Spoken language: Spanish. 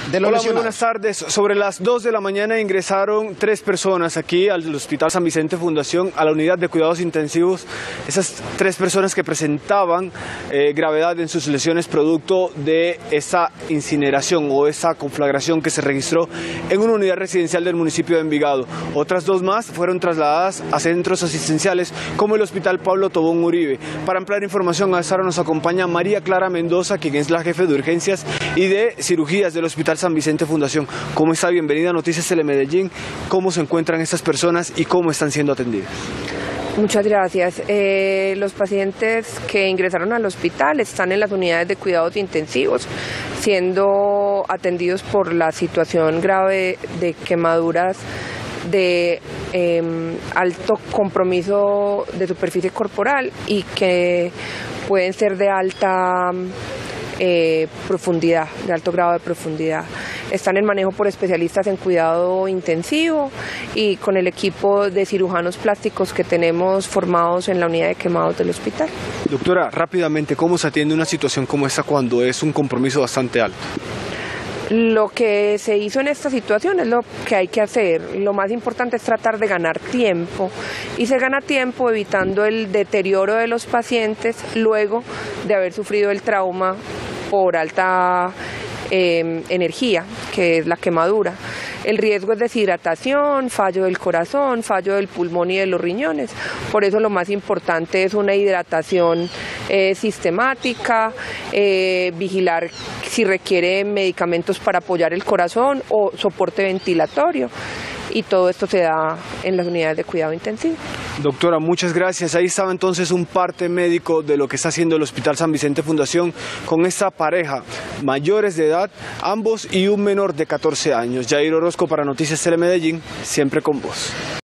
de los Hola, lesionados. muy buenas tardes. Sobre las 2 de la mañana ingresaron 3 personas aquí al Hospital San Vicente Fundación, a la unidad de cuidados intensivos. Esas 3 personas que presentaban gravedad en sus lesiones producto de esa incineración o esa conflagración que se registró en una unidad residencial del municipio de Envigado. Otras 2 más fueron trasladadas a centros asistenciales como el Hospital Pablo Tobón Uribe. Para ampliar información, a esta hora nos acompaña María Clara Mendoza, quien es la jefe de urgencias y de cirugías del Hospital San Vicente Fundación. ¿Cómo está? Bienvenida a Noticias Telemedellín. ¿Cómo se encuentran estas personas y cómo están siendo atendidas? Muchas gracias. Los pacientes que ingresaron al hospital están en las unidades de cuidados intensivos, siendo atendidos por la situación grave de quemaduras de alto compromiso de superficie corporal y que pueden ser de alta profundidad, de alto grado de profundidad. Están en manejo por especialistas en cuidado intensivo y con el equipo de cirujanos plásticos que tenemos formados en la unidad de quemados del hospital. Doctora, rápidamente, ¿cómo se atiende una situación como esta cuando es un compromiso bastante alto? Lo que se hizo en esta situación es lo que hay que hacer. Lo más importante es tratar de ganar tiempo y se gana tiempo evitando el deterioro de los pacientes luego de haber sufrido el trauma por alta energía, que es la quemadura. El riesgo es deshidratación, fallo del corazón, fallo del pulmón y de los riñones. Por eso lo más importante es una hidratación sistemática, vigilar si requiere medicamentos para apoyar el corazón o soporte ventilatorio. Y todo esto se da en las unidades de cuidado intensivo. Doctora, muchas gracias. Ahí estaba entonces un parte médico de lo que está haciendo el Hospital San Vicente Fundación con esta pareja, mayores de edad, ambos y un menor de 14 años. Jair Orozco para Noticias Telemedellín, siempre con vos.